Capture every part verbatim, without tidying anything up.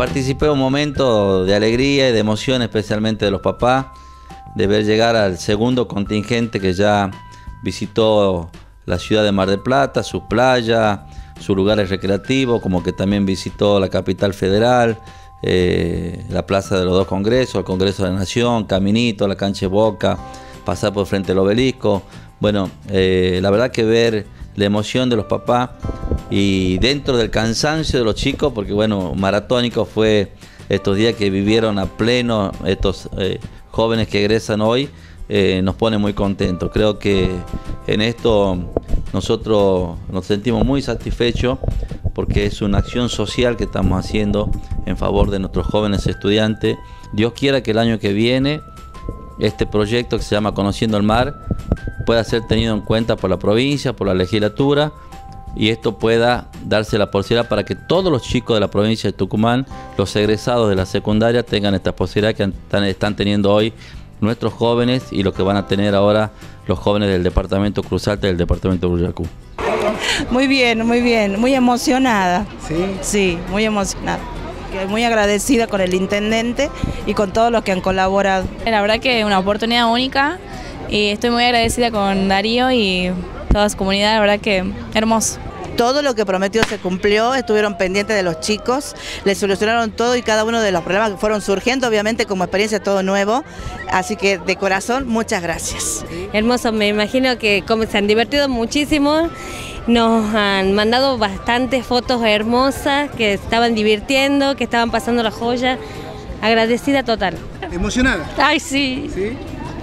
participé un momento de alegría y de emoción, especialmente de los papás, de ver llegar al segundo contingente que ya visitó la ciudad de Mar del Plata, sus playas, sus lugares recreativos, como que también visitó la capital federal, eh, la plaza de los dos congresos, el Congreso de la Nación, Caminito, la cancha de Boca, pasar por frente del obelisco. Bueno, eh, la verdad que ver la emoción de los papás y dentro del cansancio de los chicos, porque bueno, maratónico fue estos días que vivieron a pleno estos eh, jóvenes que egresan hoy, eh, nos pone muy contentos. Creo que en esto nosotros nos sentimos muy satisfechos porque es una acción social que estamos haciendo en favor de nuestros jóvenes estudiantes. Dios quiera que el año que viene este proyecto que se llama Conociendo el Mar pueda ser tenido en cuenta por la provincia, por la legislatura, y esto pueda darse la posibilidad para que todos los chicos de la provincia de Tucumán, los egresados de la secundaria, tengan esta posibilidad que están, están teniendo hoy nuestros jóvenes y lo que van a tener ahora los jóvenes del departamento Cruz Alta y del departamento de Urullacú. Muy bien, muy bien, muy emocionada. ¿Sí? Sí, muy emocionada. Muy agradecida con el intendente y con todos los que han colaborado. La verdad que es una oportunidad única y estoy muy agradecida con Darío y toda su comunidad, la verdad que hermoso. Todo lo que prometió se cumplió, estuvieron pendientes de los chicos, les solucionaron todo y cada uno de los problemas que fueron surgiendo, obviamente como experiencia todo nuevo, así que de corazón muchas gracias. Hermoso, me imagino que como se han divertido muchísimo, nos han mandado bastantes fotos hermosas, que estaban divirtiendo, que estaban pasando la joya, agradecida total. ¿Emocionada? Ay, sí. ¿Sí?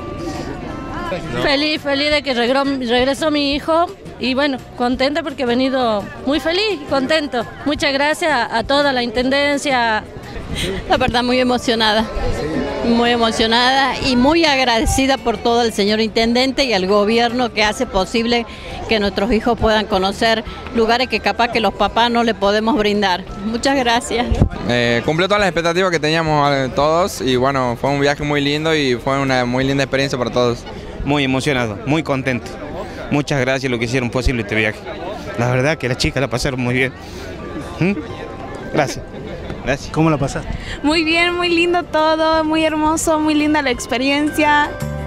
No. Feliz, feliz de que regresó mi hijo y bueno, contenta porque he venido muy feliz, contento. Muchas gracias a toda la intendencia. La verdad muy emocionada, muy emocionada y muy agradecida por todo el señor intendente y al gobierno que hace posible que nuestros hijos puedan conocer lugares que capaz que los papás no le podemos brindar. Muchas gracias. Eh, cumplió todas las expectativas que teníamos eh, todos y bueno, fue un viaje muy lindo y fue una muy linda experiencia para todos. Muy emocionado, muy contento. Muchas gracias lo que hicieron posible este viaje. La verdad que las chicas la pasaron muy bien. ¿Mm? Gracias. Gracias. ¿Cómo la pasaste? Muy bien, muy lindo todo, muy hermoso, muy linda la experiencia.